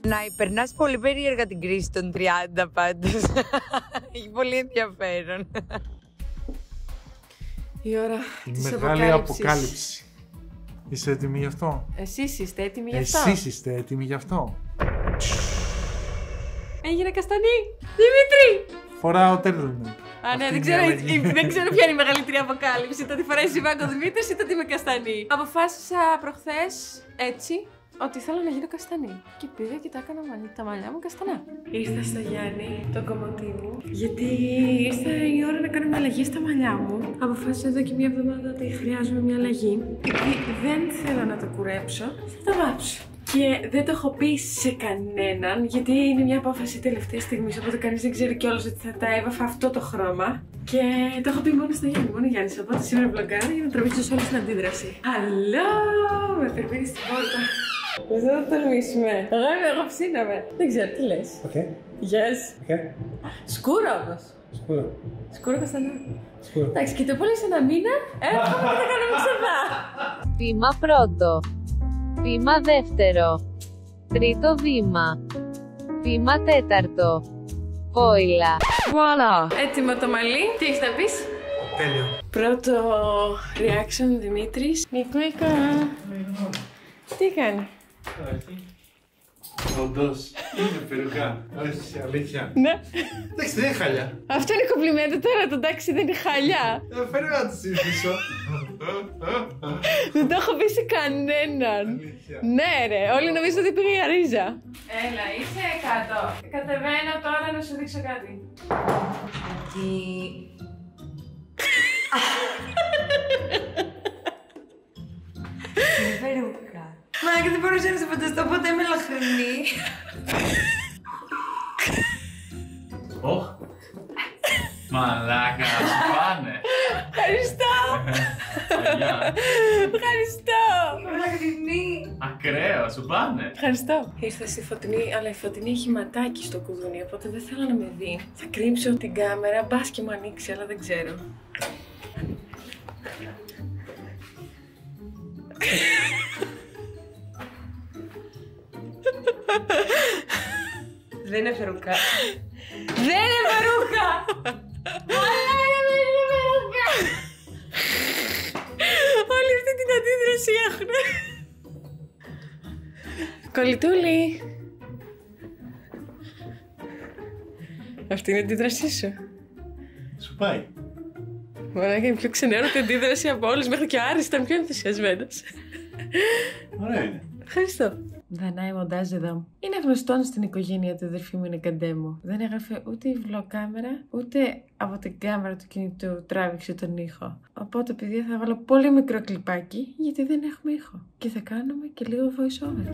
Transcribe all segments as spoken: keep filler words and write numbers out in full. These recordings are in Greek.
Να περνάς πολύ περίεργα την κρίση των τριάντα πάντως. Έχει πολύ ενδιαφέρον. Η ώρα Η της μεγάλη αποκάλυψης. αποκάλυψη. Είσαι έτοιμη γι' αυτό? Εσείς είστε έτοιμοι γι' αυτό? Εσείς είστε έτοιμοι γι' αυτό? Έγινε καστανή! Δημήτρη! Φοράω τέρνο. Α, ναι, δεν ξέρω, δεν ξέρω ποια είναι η μεγαλύτερη αποκάλυψη. Το ότι φοράει ζιβάγκο Δημήτρης ή το ότι είμαι καστανή. Αποφάσισα προχθές έτσι ότι θέλω να γίνω καστανή. Και πήγα και τα έκανα τα μαλλιά μου καστανά. Ήρθα στο Γιάννη, τον κομμωτή μου, γιατί ήρθε η ώρα να κάνω μια αλλαγή στα μαλλιά μου. Αποφάσισα εδώ και μια εβδομάδα ότι χρειάζομαι μια αλλαγή. Γιατί δεν θέλω να το κουρέψω, θα το βάψω. Και δεν το έχω πει σε κανέναν, γιατί είναι μια απόφαση τελευταία στιγμή. Οπότε κανείς δεν ξέρει κιόλας ότι θα τα έβαφα αυτό το χρώμα. Και το έχω πει μόνο στο Γιάννη, μόνο Γιάννη. Οπότε σήμερα βλογκάρω για να τραβήξω όλη την αντίδραση. Αλλό! Με περιμένει στην πόρτα. Δεν θα το τολμήσουμε. Εγώ είμαι, εγώ ψήναμε. Δεν ξέρω, τι λες. Οκ. Yes. Οκ. Σκούρο όμως. Σκούρο. Σκούρο καστανά. Σκούρο. Εντάξει, και το πολύ σε ένα μήνα, έρχομαι και θα κάνουμε ξανά. Βήμα πρώτο. Βήμα δεύτερο. Τρίτο βήμα. Βήμα τέταρτο. Βόιλα. Voilà. Έτοιμο το μαλλί. Τι έχεις να πεις? Τέλειο. Πρώτο reaction Δημήτρης. Μικμίκα. Τι κάνει? Όντως, είναι περουκά. Όχι, αλήθεια. Ναι. Εντάξει, δεν είναι χαλιά. Αυτό είναι κομπλιμέντο τώρα, το εντάξει δεν είναι χαλιά. Φέρε να τη συζητήσω. Δεν το έχω πει σε κανέναν. Ναι ρε, όλοι νομίζουν ότι πήγε η Αρίζα. Έλα, είσαι κάτω. Κατεβαίνω τώρα να σου δείξω κάτι. Τι... Είναι περούκα. Μα και δεν μπορούσα να σε φανταστώ ποτέ με λαχρινή. Ωχ. Μαλάκα, σου πάνε. Ευχαριστώ. Ευχαριστώ. Με λαχρινή. Ακραίο, σου πάνε. Ευχαριστώ. Ήρθα στη Φωτεινή, αλλά η Φωτεινή έχει ματάκι στο κουδούνι, οπότε δεν θέλω να με δει. Θα κρύψω την κάμερα, μπας και μου ανοίξει, αλλά δεν ξέρω. Δεν είναι περούκα. Δεν είναι περούκα! Μαλάκα, δεν είναι περούκα! Όλη αυτή την αντίδραση έχουν. Κολλητούλη. Αυτή είναι η αντίδρασή σου. Σου πάει. Μαλάκα, είναι πιο ξενέρωτη αντίδραση από όλες. Μέχρι και ο Άρης ήταν πιο ενθουσιασμένος. Ωραία είναι. Ευχαριστώ. Δανάη μοντάζ εδώ. Είναι γνωστόν στην οικογένεια ότι η αδερφή μου είναι καντέμο. Δεν έγραφε ούτε η βλοκάμερα, ούτε από την κάμερα του κινητού τράβηξε τον ήχο. Οπότε, παιδιά, θα βάλω πολύ μικρό κλιπάκι, γιατί δεν έχουμε ήχο. Και θα κάνουμε και λίγο voice over.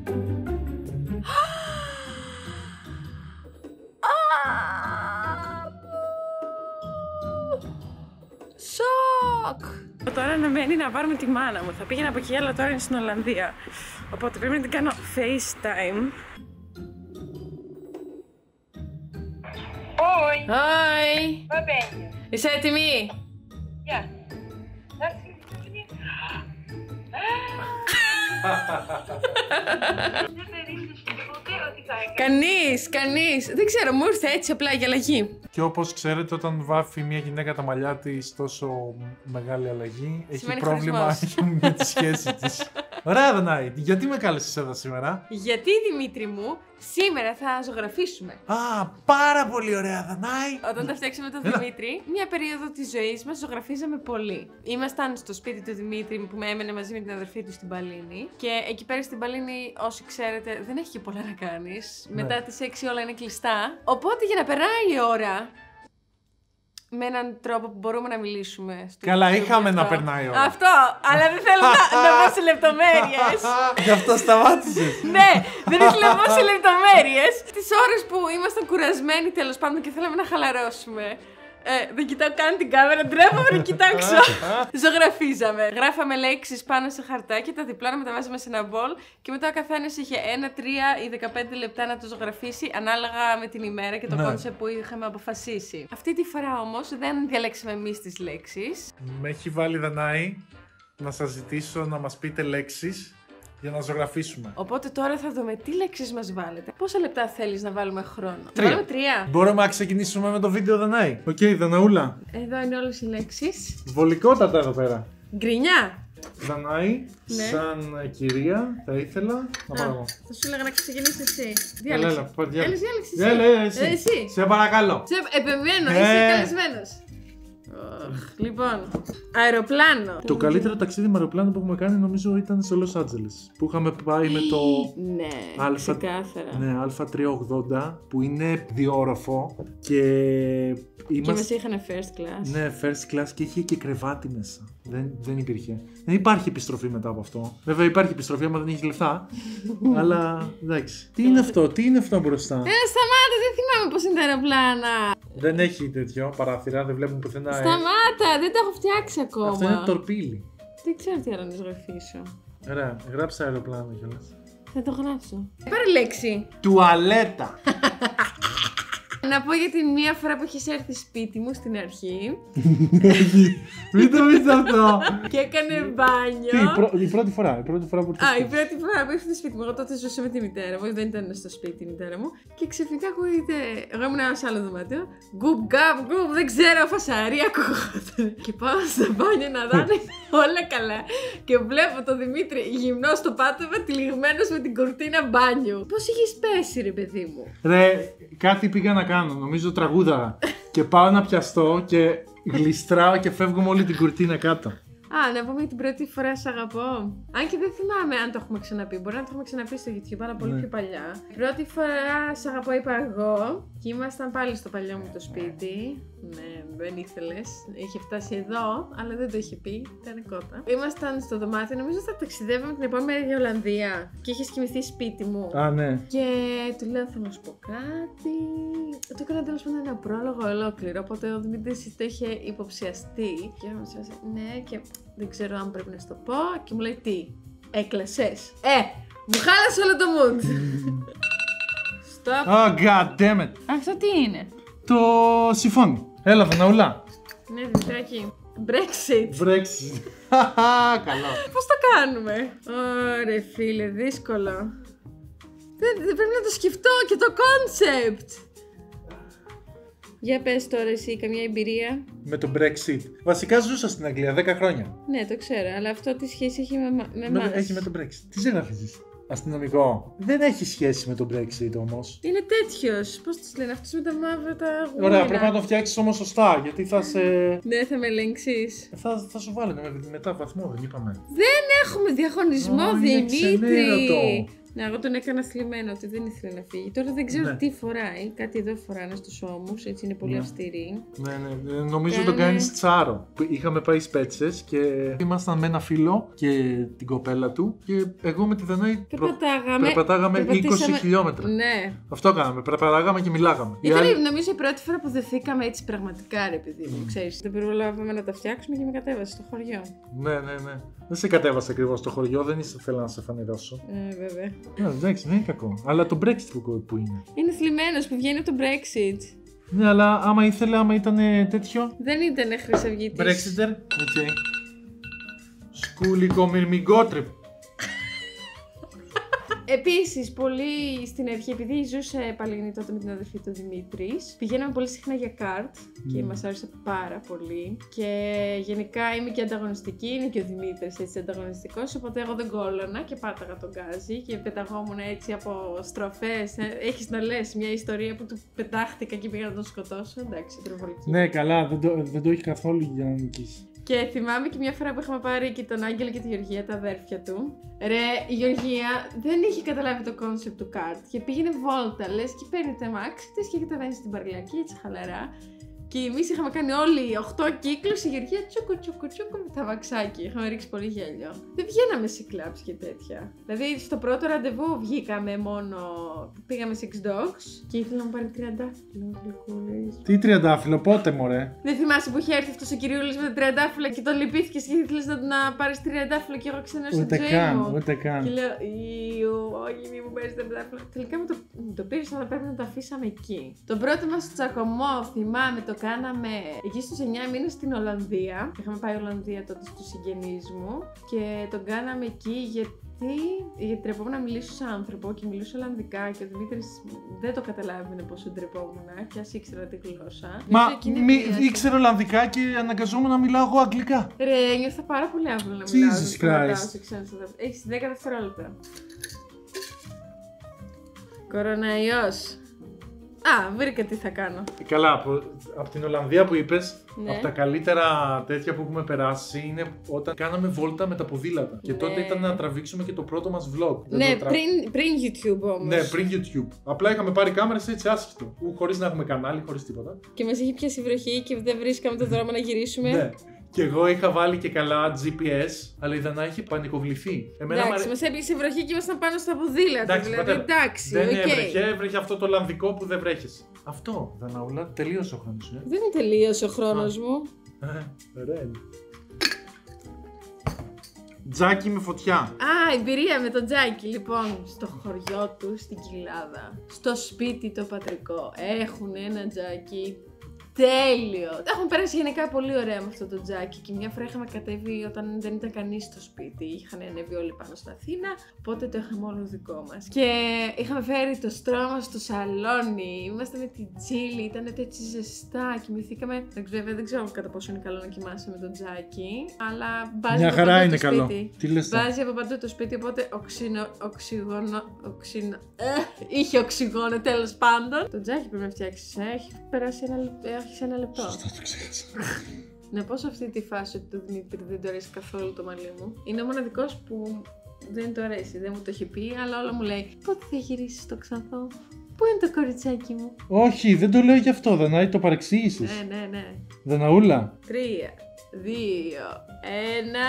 Σοκ! Τώρα αναμένει να πάρουμε τη μάνα μου. Θα πήγαινα από εκεί, αλλά τώρα είναι στην Ολλανδία. Οπότε πρέπει να την κάνω FaceTime. Oi, Hi! va bene. Είσαι έτοιμη? Yeah. That's it. Δεν περίμενες ποτέ ότι θα έκανε. Κανείς, κανείς. Δεν ξέρω, μου ήρθε έτσι απλά για αλλαγή. Και όπως ξέρετε, όταν βάφει μια γυναίκα τα μαλλιά της τόσο μεγάλη αλλαγή, έχει Σημαίνει πρόβλημα χωρισμός. με τη σχέση της. Ωραία, Δανάη, γιατί με κάλεσες εδώ σήμερα? Γιατί, Δημήτρη μου, σήμερα θα ζωγραφίσουμε. Α, πάρα πολύ ωραία, Δανάη. Όταν τα φτιάξαμε τον Έλα. Δημήτρη, μια περίοδο της ζωής μας ζωγραφίζαμε πολύ. Ήμασταν στο σπίτι του Δημήτρη που με έμενε μαζί με την αδερφή του στην Παλίνη. Και εκεί πέρα στην Παλίνη, όσοι ξέρετε, δεν έχει και πολλά να κάνεις. Ναι. Μετά τις έξι όλα είναι κλειστά. Οπότε για να περνάει η ώρα, με έναν τρόπο που μπορούμε να μιλήσουμε. Στο Καλά, YouTube είχαμε γι' να αυτό. περνάει η ώρα. Αυτό, αλλά δεν θέλω να, να πω σε λεπτομέρειες. Γι' αυτό σταμάτησες. Ναι, δεν ήθελα να πω σε λεπτομέρειες. Τις ώρες που ήμασταν κουρασμένοι τέλος πάντων και θέλαμε να χαλαρώσουμε. Ε, δεν κοιτάω καν την κάμερα, ντρέπομαι να κοιτάξω. Ζωγραφίζαμε. Γράφαμε λέξεις πάνω σε χαρτάκια, τα διπλώναμε, τα βάζαμε σε ένα μπολ και μετά ο καθένας είχε ένα, τρία ή δεκαπέντε λεπτά να το ζωγραφίσει ανάλογα με την ημέρα και το Ναι. κόνσεπτ που είχαμε αποφασίσει. Αυτή τη φορά όμως δεν διαλέξαμε εμείς τις λέξεις. Με έχει βάλει, Δανάη, να σας ζητήσω να μας πείτε λέξεις Για να ζωγραφίσουμε. Οπότε τώρα θα δούμε τι λέξεις μας βάλετε. Πόσα λεπτά θέλεις να βάλουμε χρόνο? Τρία. Βάλουμε τρία. Μπορούμε να ξεκινήσουμε με το βίντεο, Δανάη. Οκ, okay, Δαναούλα. Εδώ είναι όλες οι λέξεις. Βολικότατα εδώ πέρα. Γκρινιά. Δανάη, Ναι. σαν κυρία, θα ήθελα να πάρω εγώ. Θα σου έλεγα να ξεκινήσεις εσύ. Έλα, Διάλεξη. έλα, πάρ' Έλα, διάλεξη. διάλεξη εσύ. Έλα, έλα, εσύ. Ε, εσύ. Σε παρακαλώ. Σε επιμένω, Ε. είσαι καλεσμένος. Οχ, λοιπόν, αεροπλάνο. Το καλύτερο ταξίδι με αεροπλάνο που έχουμε κάνει νομίζω ήταν στο Los Angeles. Που είχαμε πάει με το Ναι, Αλφα- ξεκάθαρα. ναι, Α τριακόσια ογδόντα που είναι διόροφο και Και είμαστε. μας είχαν first class. Ναι, first class και είχε και κρεβάτι μέσα. Δεν, δεν υπήρχε. Δεν υπάρχει επιστροφή μετά από αυτό. Βέβαια υπάρχει επιστροφή άμα δεν έχει λεφτά. Αλλά εντάξει. Τι είναι αυτό, τι είναι αυτό μπροστά. Ε, σταμάτα, δεν θυμάμαι πώς είναι τα αεροπλάνα. Δεν έχει τέτοιο παράθυρα, δεν βλέπουμε πουθενά. ε. Σταμάτα, δεν τα έχω φτιάξει ακόμα. Αυτό είναι τορπίλι. Δεν ξέρω τι άλλο να ζωγραφίσω. Ωραία, γράψε αεροπλάνο κιόλας. Θα το γράψω. Πάρε λέξη. Τουαλέτα. Να πω για την μία φορά που έχεις έρθει σπίτι μου στην αρχή Μην το πεις αυτό. και έκανε μπάνιο. Τι, η, πρω- η πρώτη φορά, η πρώτη φορά που ήρθες Α, η σπίτι. πρώτη φορά που ήρθε στο σπίτι μου, εγώ τότε ζούσα με τη μητέρα μου, δεν ήταν στο σπίτι η μητέρα μου. Και ξαφνικά ακούγεται. Εγώ ήμουν σε άλλο δωμάτιο. Γκουπ, γκάπ, γκουπ, δεν ξέρω, φασαρί ακούγονταν. Και πάω στο μπάνιο να δω αν είναι όλα καλά. Και βλέπω τον Δημήτρη γυμνό στο πάτωμα, τυλιγμένο με την κουρτίνα μπάνιου. Πώ είχε πέσει, ρε παιδί μου. Ρε, κάτι πήγα να κάνω, νομίζω τραγούδα. Και πάω να πιαστώ και γλιστράω και φεύγουμε όλη την κουρτίνα κάτω. Α, να πούμε την πρώτη φορά σ' αγαπώ. Αν και δεν θυμάμαι αν το έχουμε ξαναπεί. Μπορεί να το έχουμε ξαναπεί στο YouTube, αλλά πολύ Ναι. πιο παλιά. Πρώτη φορά σ' αγαπώ είπα εγώ. Και ήμασταν πάλι στο παλιό μου το σπίτι. Ναι, δεν ήθελες. Είχε φτάσει εδώ, αλλά δεν το είχε πει. Ήταν κότα. Ήμασταν στο δωμάτιο, νομίζω θα ταξιδεύαμε την επόμενη μέρα για Ολλανδία. Και είχε κοιμηθεί σπίτι μου. Α, ναι. Και του λέω θα να σου πω κάτι. Του έκανα τέλος πάντων ένα πρόλογο ολόκληρο. Οπότε ο Δημήτρης το είχε υποψιαστεί. Και μου λέει ναι, και δεν ξέρω αν πρέπει να σου το πω. Και μου λέει τι, έκλαισες. Ε, μου χάλασε όλο το mood. Stop. Oh, god damn it. Αυτό τι είναι? Το συμφώνη. Έλα, Δαναούλα. Ναι, Δημητράκη. Brexit. Brexit. Καλό. Πώς το κάνουμε? Ωραία φίλε, δύσκολο. Δεν, δεν πρέπει να το σκεφτώ και το concept. Για πες τώρα εσύ, καμιά εμπειρία? Με το Brexit. Βασικά ζούσα στην Αγγλία δέκα χρόνια. Ναι, το ξέρω, αλλά αυτό τι σχέση έχει με, μα- με Με- εμάς? έχει με το Brexit. Τι ζεγράφιζες? Αστυνομικό. Δεν έχει σχέση με το Brexit όμως. Είναι τέτοιος. Πώς τους λένε, αυτούς με τα μαύρα τα γούνια. Ωραία, πρέπει να το φτιάξεις όμως σωστά, γιατί θα σε... Ναι, θα με ελέγξεις. Θα, θα σου βάλω με, μετά βαθμό, δεν είπαμε. Δεν έχουμε διαγωνισμό, Ω, είναι Δημήτρη. ξενέρωτο. Ναι, εγώ τον έκανα θλιμμένο ότι δεν ήθελε να φύγει. Τώρα δεν ξέρω Ναι. τι φοράει. Κάτι εδώ φοράνε στους ώμους, έτσι είναι πολύ Ναι. αυστηρή. Ναι, ναι, ναι, νομίζω Κάνε- το κάνεις τσάρο. Που Είχαμε πάει Σπέτσες και ήμασταν με ένα φίλο και την κοπέλα του και εγώ με τη Δανάη προ- Περπατάγαμε. περπατάγαμε είκοσι περπατήσαμε- χιλιόμετρα. Ναι. Αυτό κάναμε, περπατάγαμε και μιλάγαμε. Οι Ήταν άλλοι- νομίζω η πρώτη φορά που δεθήκαμε έτσι πραγματικά, ρε παιδί μου. Ξέρεις, δεν προλάβαμε να τα φτιάξουμε και με κατέβασε στο χωριό. Ναι, ναι, ναι. Δεν σε κατέβασε ακριβώς στο χωριό, δεν ήθελα να σε φανερώσω. Ε, βέβαια. Ναι, εντάξει, δεν είναι κακό. Αλλά το Brexit που, που είναι. Είναι θλιμμένος που βγαίνει από το Brexit. Ναι, αλλά άμα ήθελε, άμα ήταν τέτοιο. Δεν ήταν χρυσαυγίτης. Brexiter. Οκ. Σκούλικο μυρμηγκότρυπ. Επίσης, πολύ στην αρχή, επειδή ζούσε παλιγνή τότε με την αδερφή του Δημήτρης, πηγαίναμε πολύ συχνά για καρτ και μας άρεσε πάρα πολύ. Και γενικά είμαι και ανταγωνιστική, είναι και ο Δημήτρης έτσι ανταγωνιστικός, οπότε εγώ δεν κόλλωνα και πάταγα τον γκάζι και πεταγόμουν έτσι από στροφές. Ε, Έχεις να λες μια ιστορία που του πετάχτηκα και πήγα να τον σκοτώσω. Εντάξει, τροβολική. Ναι, καλά, δεν το, δεν το έχει καθόλου για να νικήσει. Και θυμάμαι και μια φορά που είχαμε πάρει και τον Άγγελο και τη Γεωργία, τα αδέρφια του. Ρε, η Γεωργία δεν είχε καταλάβει το κόνσεπτ του καρτ και πήγαινε βόλτα, λες, και παίρνει τα μάξι της και κατεβαίνει στην παραλιακή έτσι χαλαρά. Και εμείς είχαμε κάνει όλοι οκτώ κύκλους, η Γεωργία τσούκου τσούκου τσούκου με τα βαξάκια. Είχαμε ρίξει πολύ γέλιο. Δεν βγαίναμε σε κλαμπς και τέτοια. Δηλαδή στο πρώτο ραντεβού βγήκαμε μόνο. Πήγαμε σε Six Dogs και ήθελα να μου πάρει τριαντάφυλλο. Γλυκούλης. Τι τριαντάφυλλο, πότε μωρέ. Δεν θυμάσαι που είχε έρθει αυτό ο κυριούλης με τα τριαντάφυλλα και τον λυπήθηκε και ήθελε να, να πάρει τριαντάφυλλο και εγώ ξένα στην Ούτε ζωή καν, μου. ούτε Και καν. λέω, Ιου, όχι, μη μου παίρνει τριαντάφυλλα. Τελικά μου το, μου το πήρε, αλλά πρέπει να το αφήσαμε εκεί. Το πρώτο μα τσακωμό, θυμάμαι, το κάναμε εκεί στους εννιά μήνες στην Ολλανδία. Είχαμε πάει Ολλανδία τότε στους συγγενείς μου και τον κάναμε εκεί γιατί. Γιατί τρεπόμουν να μιλήσω σε άνθρωπο και μιλούσα Ολλανδικά και ο Δημήτρης δεν το καταλάβαινε πόσο ντρεπόμουν και ας ήξερα τη γλώσσα. Μα μη, ήξερε Ολλανδικά και αναγκαζόμουν να μιλάω εγώ αγγλικά. Ρε, νιώθω πάρα πολύ άβολα να μιλάω. Jesus Christ. Έχεις δέκα δευτερόλεπτα. Κοροναϊός. Α, βρήκα τι θα κάνω. Καλά, από, από την Ολλανδία που είπες, ναι. από τα καλύτερα τέτοια που έχουμε περάσει είναι όταν κάναμε βόλτα με τα ποδήλατα. Και ναι. τότε ήταν να τραβήξουμε και το πρώτο μας vlog. Ναι, τρα... πριν, πριν YouTube όμως. Ναι, πριν YouTube. Απλά είχαμε πάρει κάμερες έτσι άσχητο. Χωρίς να έχουμε κανάλι, χωρίς τίποτα. Και μας είχε πιάσει βροχή και δεν βρίσκαμε το δρόμο να γυρίσουμε. Ναι. Και εγώ είχα βάλει και καλά τζι πι ες, αλλά η Δανά είχε πανικοβληθεί. Εντάξει, μαρ... μας έπιασε βροχή και ήμασταν πάνω στα ποδήλατα. Εντάξει, δηλαδή, εντάξει, δεν okay. έβρεχε, έβρεχε αυτό το Ολλανδικό που δεν βρέχεσαι. Αυτό, Δαναούλα, τελείωσε ο χρόνος σου. Ε? Δεν τελείωσε ο χρόνος μου. Ωραία είναι. Τζάκι με φωτιά. Α, εμπειρία με τον Τζάκι. Λοιπόν, στο χωριό του, στην Κοιλάδα, στο σπίτι το πατρικό, έχουν ένα Τζάκι. Τέλειο! Έχουμε περάσει γενικά πολύ ωραία με αυτό το Τζάκι και μια φορά είχαμε κατέβει όταν δεν ήταν κανείς στο σπίτι. Είχαν ανέβει όλοι πάνω στην Αθήνα, οπότε το είχαμε όλο δικό μας. Και είχαμε φέρει το στρώμα στο σαλόνι. Είμαστε με την Τσίλη, ήταν έτσι ζεστά. Κοιμηθήκαμε. Δεν ξέρω, δεν ξέρω κατά πόσο είναι καλό να κοιμάσαι με τον Τζάκι, αλλά μπάζει μια από χαρά παντού είναι το καλό. σπίτι. Τι λες, μπάζει από παντού το σπίτι, οπότε οξυνο, οξυγόνο. Οξυνο, ε, είχε οξυγόνο τέλος πάντων. Το Τζάκι πρέπει να φτιάξει. Έχει περάσει ένα λεπτό. Έχεις ένα λεπτό. Σωστά, το ξέχασα. Να πω σε αυτή τη φάση ότι το Δημήτρη δεν του αρέσει καθόλου το μαλλί μου. Είναι ο μοναδικός που δεν του αρέσει, δεν μου το έχει πει, αλλά όλα μου λέει πότε θα γυρίσεις στο Ξανθό, πού είναι το κοριτσάκι μου. Όχι, δεν το λέω γι' αυτό, Δανάη, το παρεξήγησες. Ναι, ναι, ναι. Δαναούλα. Τρία, δύο, ένα.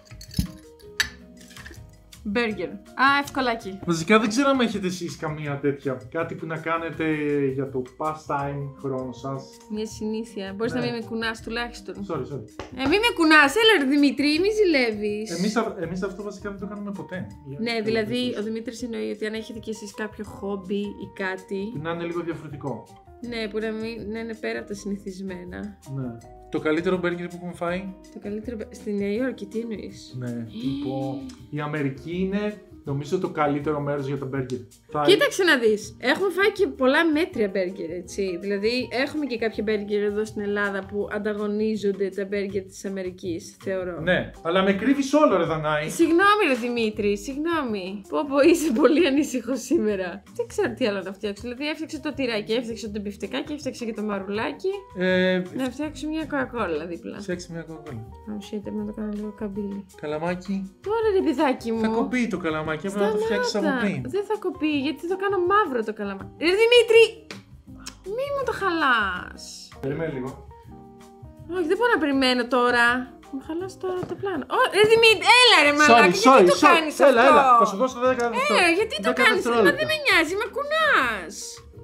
Μπέργκερ. Α, ευκολάκι. Βασικά δεν ξέρω αν έχετε εσείς καμία τέτοια. Κάτι που να κάνετε για το pastime χρόνο σας. Μια συνήθεια. Μπορείς ναι. να μην με κουνάς τουλάχιστον. Sorry, sorry. Ε, μην με κουνάς, έλα ρε Δημήτρη, μη ζηλεύεις. Εμείς, εμείς αυτό βασικά δεν το κάνουμε ποτέ. Ναι, δηλαδή ο Δημήτρης εννοεί ότι αν έχετε κι εσείς κάποιο χόμπι ή κάτι. Που να είναι λίγο διαφορετικό. Ναι, που να, μην, να είναι πέρα από τα συνηθισμένα. Ναι. Το καλύτερο μπέργκερ που έχουμε φάει. Το καλύτερο. Στη Νέα Υόρκη, τι εννοείς. Ναι, tipo, η Αμερική είναι νομίζω το καλύτερο μέρος για τα μπέργκερ. Κοίταξε να δεις. Έχουμε φάει και πολλά μέτρια μπέργκερ, έτσι. Δηλαδή, έχουμε και κάποια μπέργκερ εδώ στην Ελλάδα που ανταγωνίζονται τα μπέργκερ της Αμερικής, θεωρώ. Ναι, αλλά με κρύβεις όλο, ρε Δανάη. Συγγνώμη, ρε Δημήτρη, συγγνώμη. Πω πω, είσαι πολύ ανήσυχο σήμερα. Δεν ξέρω τι άλλο να φτιάξω. Δηλαδή, έφτιαξε το τυράκι, έφτιαξε το μπιφτεκάκι, έφτιαξε και το μαρουλάκι. Ε... Να φτιάξω μια κοκακόλα δίπλα. Φτιάξε μια κοκακόλα. Oh shit, πρέπει να το κάνω λίγο καμπύλι. Καλαμάκι. Τώρα ρε παιδάκι μου. Θα κοπεί το καλαμάκι, έπρεπε να το φτιάξεις από πριν. Δεν θα κοπεί, γιατί το κάνω μαύρο το καλαμάκι. Ρε Δημήτρη! Μη μου το χαλάς. Περιμένει λίγο. Όχι, δεν μπορώ να περιμένω τώρα. Μου χαλάς τώρα το πλάνο. Ω, ρε Δημήτρη, έλα ρε μαλάκα, γιατί sorry, το sorry. κάνεις Έλα, αυτό. έλα, θα σου δώσω δέκα δευτερόλεπτα. Έλα, γιατί το κάνεις, μα δεν με νοιάζει, με κουνάς.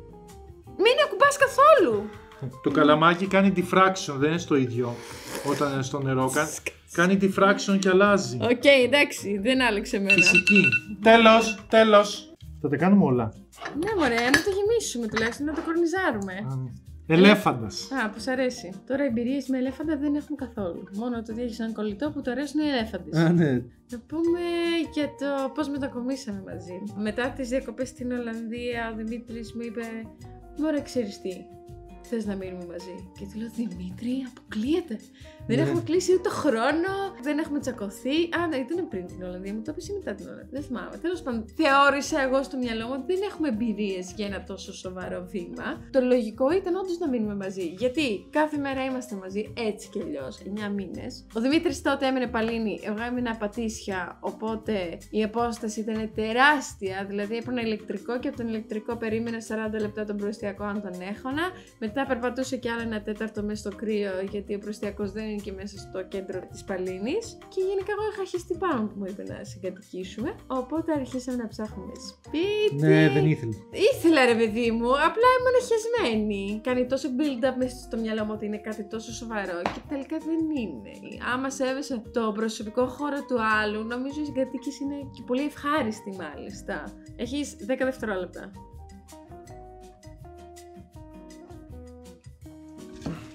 Μην ακουμπάς καθόλου. Το καλαμάκι κάνει diffraction, δεν είναι στο ίδιο όταν είναι στο νερό. Κάνει diffraction και αλλάζει. Οκ, okay, εντάξει, δεν άλλαξε εμένα. Φυσική. Τέλος, τέλος. Θα τα κάνουμε όλα. Ναι, μωρέ, να το γεμίσουμε τουλάχιστον, να το κορνιζάρουμε. Ελέφαντας. Α, που σ' αρέσει. Τώρα εμπειρίες με ελέφαντα δεν έχουμε καθόλου. Μόνο το ότι έχεις έναν κολλητό που του αρέσουν οι ελέφαντες. Α, ναι. Να πούμε για το πώς μετακομίσαμε μαζί. Μετά τις διακοπές στην Ολλανδία, ο Δημήτρης μου είπε: μωρέ, ξέρεις τι, θες να μείνουμε μαζί? Και του λέω: Δημήτρη, αποκλείεται. Δεν Ναι. έχουμε κλείσει ούτε χρόνο, δεν έχουμε τσακωθεί. Α, ναι, ήταν πριν την Ολλανδία, μου το είπες ή μετά την Ολλανδία. Δεν θυμάμαι. Τέλος πάντων, θεώρησα εγώ στο μυαλό μου ότι δεν έχουμε εμπειρίες για ένα τόσο σοβαρό βήμα. Το λογικό ήταν όντως να μείνουμε μαζί. Γιατί κάθε μέρα είμαστε μαζί, έτσι κι αλλιώς, εννιά μήνες. Ο Δημήτρης τότε έμενε Παλίνη, εγώ έμεινα Πατήσια, οπότε η απόσταση ήταν τεράστια. Δηλαδή έπαιρνα ηλεκτρικό και από τον ηλεκτρικό περίμενα σαράντα λεπτά τον προεστιακό αν τον έχωνα. Μετά περπατούσε κι άλλο ένα τέταρτο μέσα στο κρύο, γιατί ο προεστιακός δεν είναι και μέσα στο κέντρο της Παλίνης. Και γενικά εγώ είχα χεστεί πάνω που μου είπε να συγκατοικήσουμε. Οπότε αρχίσαμε να ψάχνουμε σπίτι. Ναι, δεν ήθελε. Ήθελα ρε παιδί μου, απλά ήμουν χεσμένη. Κάνει τόσο build-up μέσα στο μυαλό μου ότι είναι κάτι τόσο σοβαρό και τελικά δεν είναι. Άμα σέβεσαι το προσωπικό χώρο του άλλου, νομίζω η συγκατοίκηση είναι και πολύ ευχάριστη μάλιστα. Έχεις δέκα δευτερόλεπτα.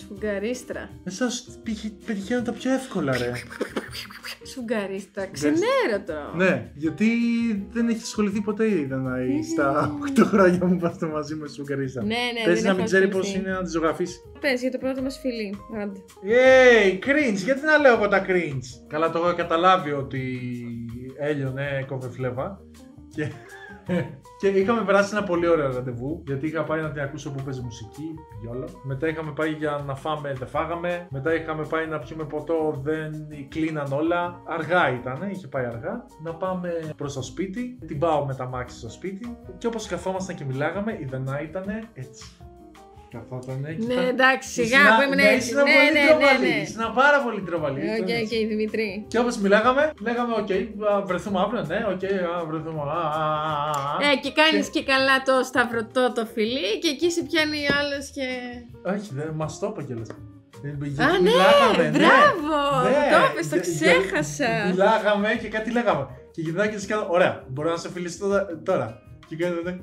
Σφουγγαρίστρα. Εσάς πετυχαίνουν τα πιο εύκολα, ρε. Σφουγγαρίστρα, ξενέρωτο. Ναι, γιατί δεν έχει ασχοληθεί ποτέ η Δανάη στα οκτώ χρόνια που είμαστε μαζί με σφουγγαρίστα. Ναι, ναι, Πες δεν να έχω μην ξέρει πώς ασχοληθεί. είναι να τη ζωγραφίσει. Πες για το πρώτο μας φιλί. Άντε. Yay, cringe, γιατί να λέω εγώ τα cringe. Καλά, το έχω καταλάβει ότι έλειωνε κόβε φλέβα. Και... και είχαμε περάσει ένα πολύ ωραίο ραντεβού. Γιατί είχα πάει να την ακούσω που παίζει μουσική, γιόλο. Μετά είχαμε πάει για να φάμε, δεν φάγαμε. Μετά είχαμε πάει να πιούμε ποτό, δεν κλείναν όλα. Αργά ήταν, είχε πάει αργά. Να πάμε προς το σπίτι. Την πάω με τα μάξι στο σπίτι. Και όπως καθόμασταν και μιλάγαμε, η Δανά ήταν έτσι. Καθότανε και Ναι, ήταν- εντάξει, σιγά Ήσουνα- που ήμουν ναι, έτσι. ήσουνα Ναι, πολύ ναι, τρομαλή, ναι, ναι. ήσουνα πάρα πολύ τρομαλή. Οκ, Ήταν έτσι. οκ, Δημήτρη. Και όπως μιλάγαμε, λέγαμε: Οκ, α, βρεθούμε αύριο. Ναι, οκ, α, βρεθούμε. Α, α, α, α. Ε, και κάνεις και καλά το σταυρωτό το φιλί και εκεί σε πιάνει ο άλλος και... Όχι, δεν μας το είπα κιόλας. Α, ναι, μπράβο, το είπες, το για- ξέχασα. για- Μιλάγαμε και κάτι λέγαμε. Και γυρνάω και της κάνω: Ωραία, μπορώ να σε φιλήσω τώρα- τώρα. Και κάνει ναι.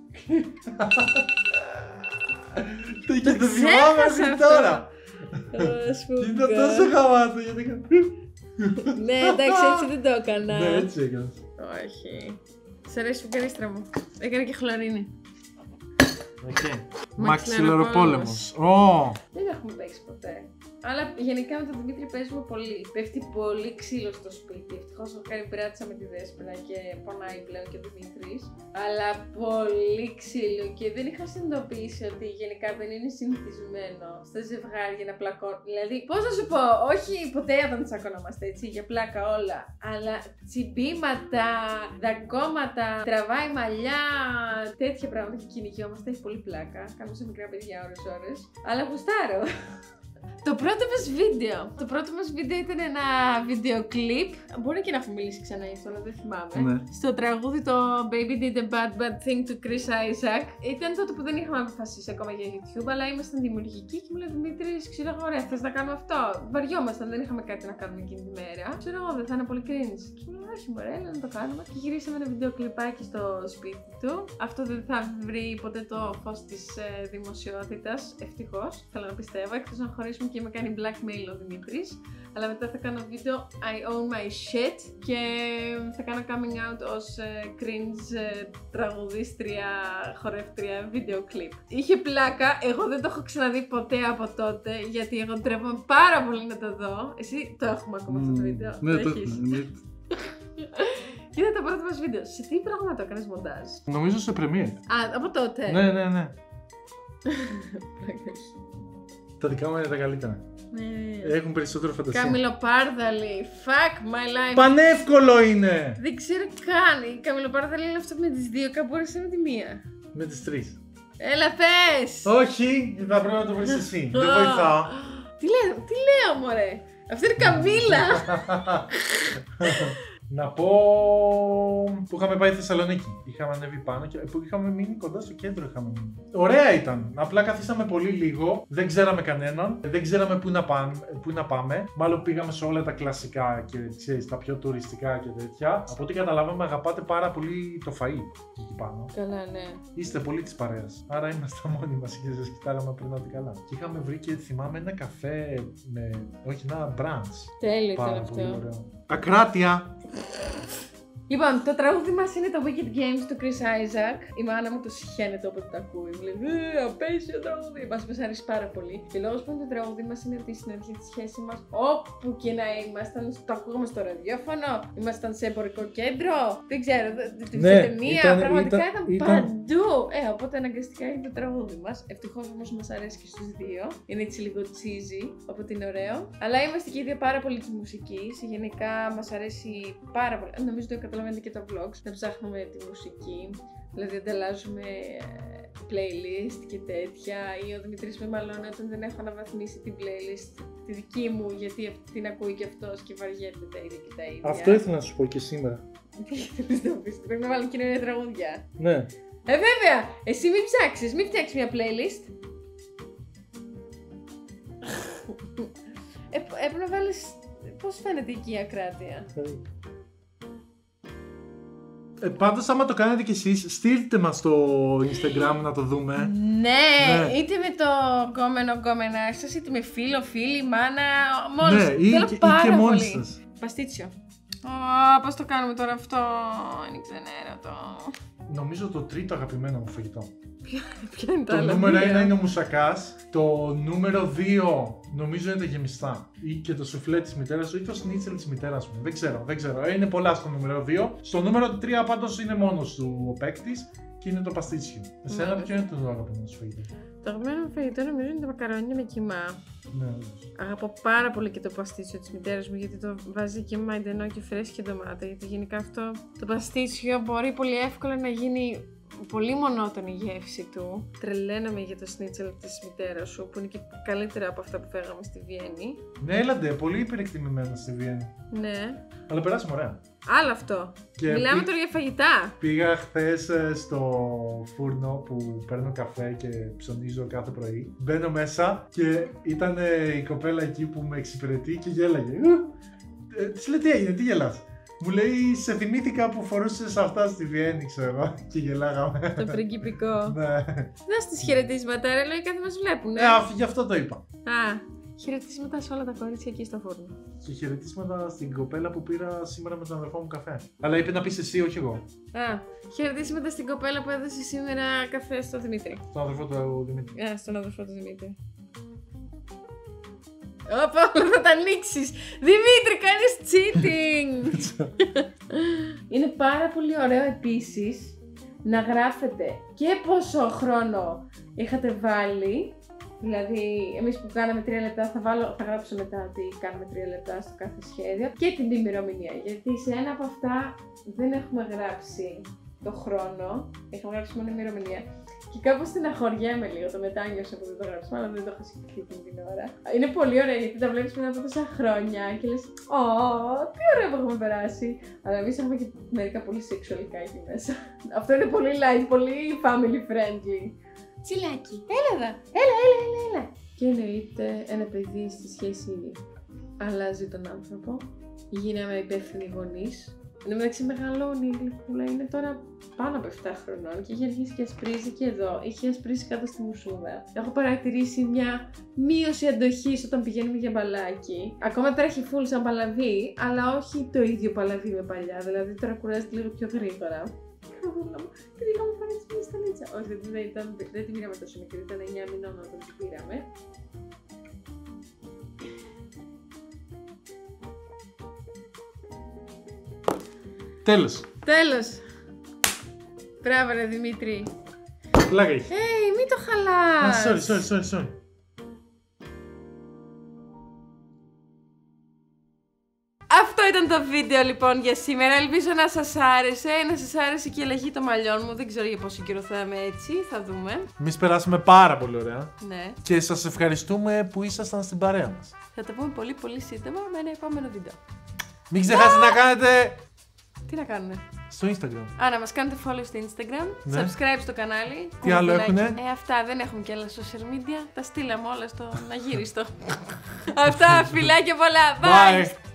Και το θυμάμαι ξέχασα μέχρι αυτό. τώρα. Ας Και ήταν τόσο γαμάτο γιατί έκανα. Ναι, εντάξει, έτσι δεν το έκανα. Ναι, έτσι έκανα. Όχι. Σ' αρέσει η σφουγγαρίστρα μου. Έκανε και χλωρίνη. Οκ. Μαξιλαροπόλεμος. Ω! Δεν έχουμε παίξει ποτέ. Αλλά γενικά με τον Δημήτρη παίζουμε πολύ. Πέφτει πολύ ξύλο στο σπίτι. Ευτυχώς έχω κάνει πράτσα με τη Δέσποινα και πονάει πλέον και ο Δημήτρης. Αλλά πολύ ξύλο και δεν είχα συνειδητοποιήσει ότι γενικά δεν είναι συνηθισμένο στα ζευγάρια να πλακώνουν. Δηλαδή, πώς να σου πω, όχι ποτέ όταν τσακωνόμαστε έτσι, για πλάκα όλα. Αλλά τσιμπήματα, δαγκώματα, τραβάει μαλλιά, τέτοια πράγματα και κυνηγιόμαστε. Έχει πολύ πλάκα. Κάνουμε σε μικρά παιδιά ώρες-ώρες. Αλλά γουστάρω. Το πρώτο μας βίντεο. Το πρώτο μας βίντεο ήταν ένα βίντεο κλιπ. Μπορεί και να έχουμε μιλήσει ξανά γι' αυτό, αλλά δεν θυμάμαι. Ναι. Στο τραγούδι το Baby Did a Bad Bad Thing to Chris Isaac. Ήταν τότε που δεν είχαμε αποφασίσει ακόμα για YouTube, αλλά ήμασταν δημιουργικοί και μου λέει Δημήτρης, ξέρω εγώ, ωραία, θες να κάνουμε αυτό. Βαριόμασταν, δεν είχαμε κάτι να κάνουμε εκείνη τη μέρα. Ξέρω εγώ, δεν θα είναι πολύ cringe. Και μου λέει, όχι, μωρέ, έλα να το κάνουμε. Και γυρίσαμε ένα βίντεο κλιπάκι στο σπίτι του. Αυτό δεν θα βρει ποτέ το φως της ε, δημοσιότητας, ευτυχώς. Θέλω να πιστεύω, εκτός να χωρίσουμε και με κάνει blackmail ο Δημήτρης. Αλλά μετά θα κάνω βίντεο I own my shit και θα κάνω coming out ως ε, cringe ε, τραγουδίστρια, χορεύτρια, βίντεο κλιπ. Είχε πλάκα, εγώ δεν το έχω ξαναδεί ποτέ από τότε, γιατί εγώ τρέπομαι πάρα πολύ να το δω. Εσύ το έχουμε ακόμα αυτό το βίντεο. Ναι, το έχεις. έχουμε. Και ήταν το πρώτο μας βίντεο. Σε τι πράγμα το έκανες μοντάζ? Νομίζω σε Premiere. Α, από τότε. Ναι, ναι, ναι. Τα δικά μου είναι τα καλύτερα. Ναι. Έχουν περισσότερο φαντασία. Καμιλοπάρδαλη. Fuck my life. Πανεύκολο είναι! Δεν ξέρω καν. Η καμιλοπάρδαλη είναι αυτό με τις δύο, κάπου μπορείς με τη μία. Με τις τρεις. Έλα πες! Όχι, θα πρέπει να το βρεις εσύ. Δεν βοηθάω. Τι λέω, τι λέω μωρέ. Αυτή είναι Καμίλα. Να πω που είχαμε πάει Θεσσαλονίκη. Είχαμε ανέβει πάνω και που είχαμε μείνει κοντά στο κέντρο. Είχαμε μείνει. Ωραία ήταν. Απλά καθίσαμε πολύ λίγο. Δεν ξέραμε κανέναν. Δεν ξέραμε πού να, πάμε, πού να πάμε. Μάλλον πήγαμε σε όλα τα κλασικά και ξέρεις, τα πιο τουριστικά και τέτοια. Από ό,τι καταλάβαμε, αγαπάτε πάρα πολύ το φαΐ εκεί πάνω. Καλά, ναι. Είστε πολύ τη παρέα. Άρα ήμασταν μόνοι μα και σα κοιτάγαμε πριν να την καλά. Και είχαμε βρει και θυμάμαι ένα καφέ με. Όχι, ένα brunch. Τέλειο ήταν Πάρα πολύ αυτό. ωραίο. Ακράτεια! Λοιπόν, το τραγούδι μας είναι το Wicked Games του Chris Isaac. Η μάνα μου το συχαίνεται όποτε το ακούει. Μου λέει Ε, απέσιο τραγούδι. Μας μας αρέσει πάρα πολύ. Και ο λόγος που είναι το τραγούδι μας είναι ότι στην αρχή της σχέσης μας, όπου και να ήμασταν, το ακούγαμε στο ραδιόφωνο, ήμασταν σε εμπορικό κέντρο, δεν ξέρω, σε Ναι, ταινία, ήταν- πραγματικά ήταν- ήταν, ήταν- παντού. Ε, οπότε αναγκαστικά είναι το τραγούδι μας. Ευτυχώς όμως μας αρέσει και στους δύο. Είναι έτσι λίγο cheesy, οπότε είναι ωραίο. Αλλά είμαστε και οι δύο πάρα πολύ της μουσικής. Γενικά μας αρέσει πάρα πολύ. Νομίζω το καταλαβαίνετε και τα vlogs, να ψάχνουμε τη μουσική. Δηλαδή ανταλλάζουμε ε, playlist και τέτοια. Ή ο Δημητρής με μαλώνει όταν δεν έχω αναβαθμίσει την playlist τη δική μου, γιατί αυτή την ακούει και αυτός και βαριέται τα ίδια και τα ίδια. Αυτό ήθελα να σου πω και σήμερα. Τι θέλεις να πεις, πρέπει να βάλω κοινωνία τραγούδια. Ναι. Ε, βέβαια! Εσύ μην ψάξεις, μην φτιάξεις μια playlist. ε, έπρεπε να βάλεις. Πώς φαίνεται εκεί η ακράτεια. Ε, πάντως, άμα το κάνετε κι εσείς, στείλτε μας στο Instagram να το δούμε. Ναι, Ναι. είτε με το γκόμενο γκόμενά σας, είτε με φίλο, φίλη, μάνα. Μόλις. Ναι, ή, Θέλω και- ή πάρα και μόνοι πολύ. σας. Παστίτσιο. Ω, πώς το κάνουμε τώρα αυτό. Είναι ξενέρωτο. Νομίζω το τρίτο αγαπημένο μου φαγητό. Ποια είναι τα Το άλλα νούμερο δύο? ένα είναι ο μουσακάς. Το νούμερο δύο νομίζω είναι τα γεμιστά. Ή και το σουφλέ της μητέρας σου ή το σνίτσελ της μητέρας μου. Δεν ξέρω, δεν ξέρω. Ε, Είναι πολλά στο νούμερο δύο. Στο νούμερο τρία πάντως είναι μόνος του ο παίκτης και είναι το παστίτσιο. Εσένα Μάλιστα. ποιο είναι το αγαπημένο σου φαγητό? Το αγαπημένο μου φαγητό νομίζω είναι τα μακαρόνια με κιμά. Ναι, όντως. Αγαπώ πάρα πολύ και το παστίτσιο της μητέρας μου γιατί το βάζει και μαϊντανό και φρέσκια ντομάτα. Γιατί γενικά αυτό το παστίτσιο μπορεί πολύ εύκολα να γίνει πολύ μονότονη η γεύση του. Τρελαίνομαι για το σνίτσελ της μητέρας σου που είναι και καλύτερα από αυτά που φάγαμε στη Βιέννη. Ναι, έλαντε, πολύ υπερεκτιμημένα στη Βιέννη. Ναι. Αλλά περάσαμε ωραία. Άλλο αυτό. Και Μιλάμε πή- τώρα για φαγητά. Πήγα χθες ε, στο φούρνο που παίρνω καφέ και ψωνίζω κάθε πρωί. Μπαίνω μέσα και ήταν ε, η κοπέλα εκεί που με εξυπηρετεί και γέλαγε. Ε, της λέει τι έγινε, τι γελάς? Μου λέει σε θυμήθηκα που φορούσες αυτά στη Βιέννη, ξέρω. Και γελάγαμε. Το πριγκιπικό. Ναι. Δώσ' τις χαιρετίσματα, ρε, λογικά δεν μας βλέπουν. Ε, αφ- γι' αυτό το είπα. Α, χαιρετίσματα σε όλα τα κορίτσια εκεί στο φούρνο. Και χαιρετίσματα στην κοπέλα που πήρα σήμερα με τον αδερφό μου καφέ. Αλλά είπε να πεις εσύ, όχι εγώ. Α, χαιρετίσματα στην κοπέλα που έδωσε σήμερα καφέ στο Δημήτρη. Τον αδερφό του Δημήτρη. Α, στον αδερφό του Δημήτρη. Όπα, όλα θα τα ανοίξεις. Δημήτρη, κάνεις cheating. Είναι πάρα πολύ ωραίο επίσης να γράφετε και πόσο χρόνο είχατε βάλει. Δηλαδή, εμείς που κάναμε τρία λεπτά, θα, βάλω, θα γράψω μετά ότι κάναμε τρία λεπτά στο κάθε σχέδιο και την ημερομηνία. Γιατί σε ένα από αυτά δεν έχουμε γράψει το χρόνο, έχουμε γράψει μόνο ημερομηνία. Και κάπως στεναχωριέμαι λίγο, το μετάνιωσα που δεν το γράψαμε, αλλά δεν το έχω σκεφτεί εκείνη την ώρα. Είναι πολύ ωραία γιατί τα βλέπεις μετά από τόσα χρόνια και λες «Ω, τι ωραία που έχουμε περάσει». Αλλά εμείς έχουμε και μερικά πολύ σεξουαλικά εκεί μέσα. Αυτό είναι πολύ light, πολύ family friendly. Τσιλάκι, έλα εδώ, έλα, έλα, έλα, έλα. Και εννοείται ένα παιδί στη σχέση αλλάζει τον άνθρωπο. Γίναμε υπεύθυνοι γονείς. Εν τω μεταξύ μεγαλώνει η γλυκούλα, είναι τώρα πάνω από επτά χρονών και έχει αρχίσει και ασπρίζει και εδώ. Έχει ασπρίσει κάτω στη μουσούδα. Έχω παρατηρήσει μια μείωση αντοχής όταν πηγαίνουμε για μπαλάκι. Ακόμα τρέχει full σαν παλαβή, αλλά όχι το ίδιο παλαβή με παλιά. Δηλαδή τώρα κουράζεται λίγο πιο γρήγορα. Και είχαμε πάρει μια σταλίτσα. Όχι, δεν, δεν, ήταν, δεν την πήραμε τόσο μικρή, ήταν εννιά μηνών όταν την πήραμε. Τέλος. Τέλος! Μπράβο ρε Δημήτρη. Πλάκα έχει. Hey, μην το Α, χαλάς! sorry, sorry, sorry, sorry. Αυτό ήταν το βίντεο λοιπόν για σήμερα. Ελπίζω να σας άρεσε, να σας άρεσε και η αλλαγή των μαλλιών μου. Δεν ξέρω για πόσο καιρό θα είμαι έτσι, θα δούμε. Εμείς περάσαμε πάρα πολύ ωραία. Ναι. Και σας ευχαριστούμε που ήσασταν στην παρέα μας. Θα τα πούμε πολύ πολύ σύντομα με ένα επόμενο βίντεο. Μην ξεχάσετε να κάνετε Τι να κάνουνε? στο Instagram. Α, να μας κάνετε follow στο Instagram, Ναι. subscribe στο κανάλι. Τι άλλο κουμπάκι. έχουνε? Ε, αυτά δεν έχουμε και άλλα social media. Τα στείλαμε όλα στο αγύριστο. Αυτά, φιλάκια πολλά. Bye! Bye.